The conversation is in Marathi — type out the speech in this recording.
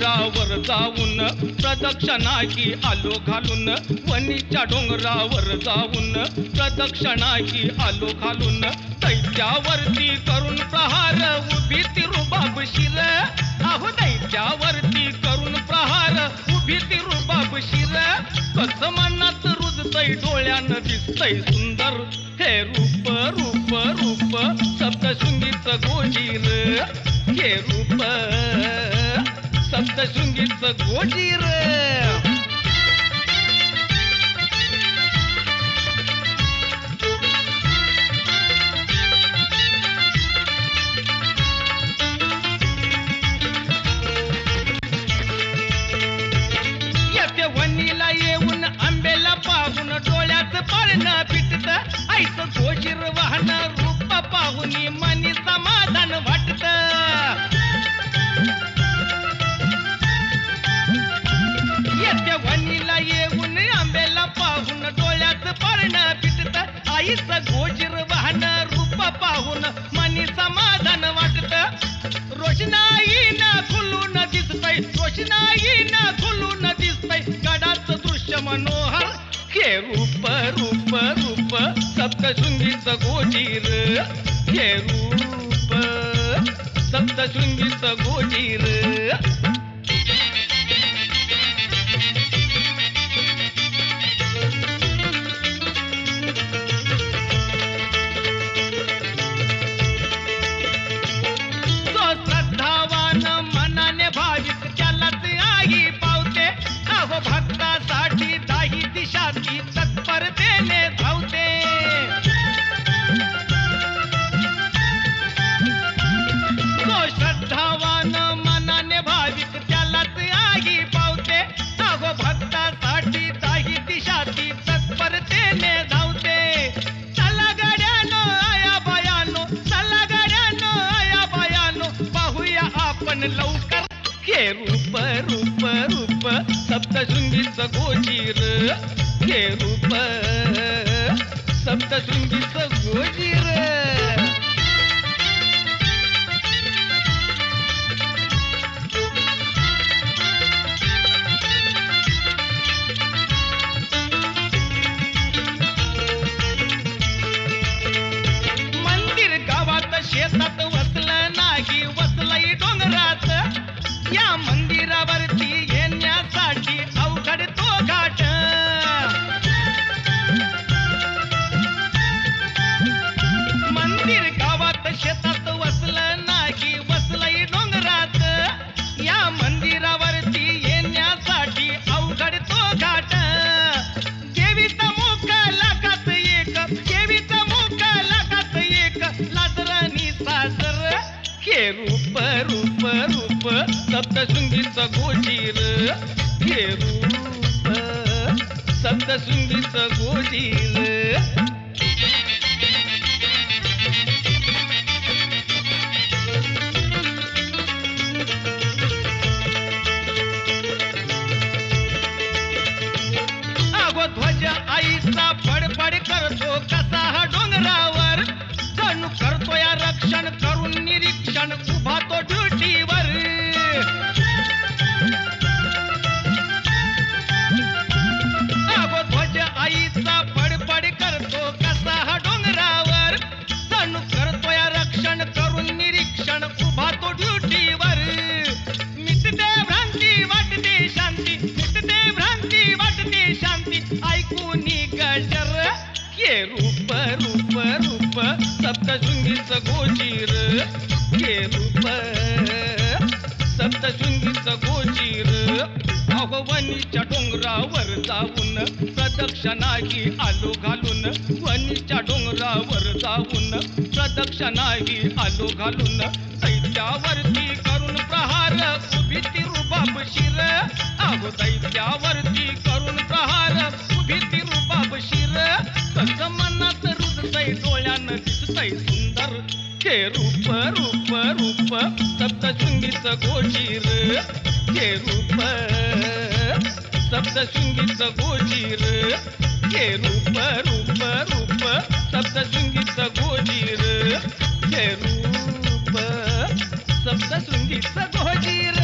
डोंगरावर जाऊन प्रदक्षिणा की आलो घालून वणीच्या डोंगरावर जाऊन प्रदक्षिणा की आलो घालून दैत्यावरती करून प्रहार उभी ती रुबाब शिर अहो दैत्यावरती करून प्रहार उभी ती रुबाब शिर कसं मनात रुजतय डोळ्यानं दिसतय सुंदर हे रूप रूप रूप सप्तशृंगीच गोजीर हे रूप सप्तशृंगीच गोजीर वणीला येऊन आंबेला पाहून डोळ्यात पारणं पिटत आईचं गोशीर वाहन रूप पाहून मनी समाधान वाटत येत्या वणीला येऊन आंबेला पाहून डोळ्यात पारणं पिटत आईचं गोशीर वाहन रूप पाहून मनी समाधान वाटत रोषणाई ना खुलून दिसतय रोषणाई ना खुलून दिसतय गडाचं दृश्य मनोहर हे रूप रूप रूप सप्तशृंगीच गोजीर हे रूप सप्तशृंगीच गोजीर भक्तासाठी दाही दिशाती तत्परतेने धावते तो श्रद्धावान मनाने भाविक त्यालाच आगी पावते अहो भक्तासाठी दाही दिशाती तत्परतेने धावते चला गड्यानो आया बायानो चला गड्यानो आया बायानो पाहूया आपण लवकर हे रूप रूप रूप सप्तशृंगीच गोजीर हे रूप सप्तशृंगीच गोजीर मंदिर गावात शेतात वसलं नाही वसलंय डोंगरात या मंदिरावरती येण्यासाठी अवघड तो घाट मंदिर गावात शेतात वसलं नाही वसलंय डोंगरात या मंदिरावरती येण्यासाठी अवघड तो घाट देवीचा मुख लाखात एक देवीचा मुख लाखात एक लाजरानी सासर हे रूप रूप रूप सप्तशृंगीच गोजीर हे रूप सप्तशृंगीच गोजीर अगो ध्वज आईचा फडफड करतो कसा हा डोंगरावर जणू करतो या रक्षण करून निरीक्षण उभा तो ड्युटीवर अगो ध्वज आईचा फडफड करतो कसा हा डोंगरावर जणू करतो या रक्षण करून निरीक्षण उभा तो ड्युटीवर मिटते भ्रांती वाटते शांती मिटते भ्रांती वाटते शांती ऐकून गजर हे रूप रूप रूप सप्तशृंगीच गोजीर हे रूप सप्तशृंगीच गोजीर अहो वणीच्या डोंगरावर जाऊन प्रदक्षिणा की आलो घालून वणीच्या डोंगरावर जाऊन प्रदक्षिणा की आलो घालून दैत्यावरती करून प्रहार उभी ती रुबाब शिर अहो दैत्यावरती करून प्रहार उभी ती रुबाब शिर कसं मनात रुजतय डोळ्यानं दिसतय सुंदर हे रूप रूप रूप सप्तशृंगीच गोजीर हे रूप सप्तशृंगीच गोजीर हे रूप रूप रूप सप्तशृंगीच गोजीर हे रूप सप्तशृंगीच गोजीर